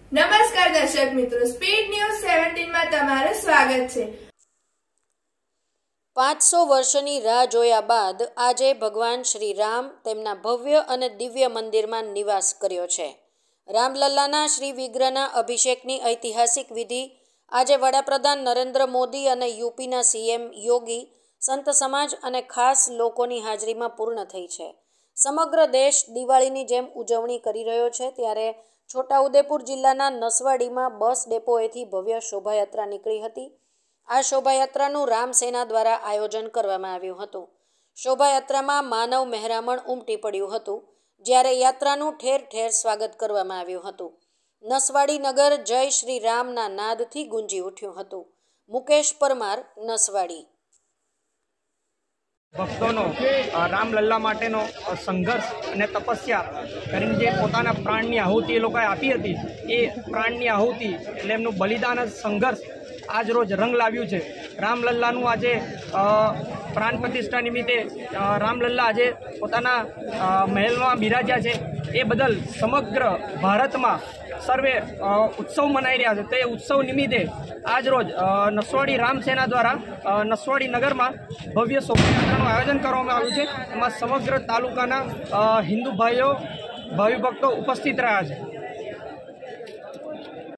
નમસ્કાર દર્શક મિત્રો, સ્પીડ ન્યૂઝ 17 માં તમારું સ્વાગત છે। 500 વર્ષની રાહ જોયા બાદ આજે ભગવાન શ્રી રામ તેમના ભવ્ય અને દિવ્ય મંદિરમાં નિવાસ કર્યો છે। રામલલ્લાના શ્રી વિગ્રહના અભિષેકની ઐતિહાસિક વિધિ આજે વડાપ્રધાન નરેન્દ્ર મોદી અને યુપીના સીએમ યોગી, સંત સમાજ અને ખાસ લોકોની હાજરીમાં પૂર્ણ થઈ છે। સમગ્ર દેશ દિવાળીની જેમ ઉજવણી કરી રહ્યો છે, ત્યારે છોટાઉદેપુર જિલ્લાના નસવાડીમાં બસ ડેપોએથી ભવ્ય શોભાયાત્રા નીકળી હતી। આ શોભાયાત્રાનું રામસેના દ્વારા આયોજન કરવામાં આવ્યું હતું। શોભાયાત્રામાં માનવ મહેરામણ ઉમટી પડ્યું હતું, જ્યારે યાત્રાનું ઠેર ઠેર સ્વાગત કરવામાં આવ્યું હતું। નસવાડી નગર જય શ્રી રામના નાદથી ગુંજી ઉઠ્યું હતું। મુકેશ પરમાર, નસવાડી। ભક્તોનો રામલલ્લા માટેનો સંઘર્ષ અને તપસ્યા કરીને જે પોતાના પ્રાણની આહુતિ એ લોકોએ આપી હતી, એ પ્રાણની આહુતિ એટલે એમનું બલિદાન સંઘર્ષ આજ રોજ રંગ લાવ્યું છે। રામલલ્લાનું આજે પ્રાણ પ્રતિષ્ઠા નિમિત્તે રામલલ્લા આજે પોતાના મહેલમાં બિરાજ્યા છે, એ બદલ સમગ્ર ભારતમાં સર્વે ઉત્સવ મનાઈ રહ્યા છે। તે ઉત્સવ નિમિત્તે આજ રોજ નસવાડી રામસેના દ્વારા નસવાડી નગરમાં ભવ્ય શોભાયાત્રાનું આયોજન કરવામાં આવ્યું છે। એમાં સમગ્ર તાલુકાના હિન્દુ ભાઈઓ ભાવિ ભક્તો ઉપસ્થિત રહ્યા છે।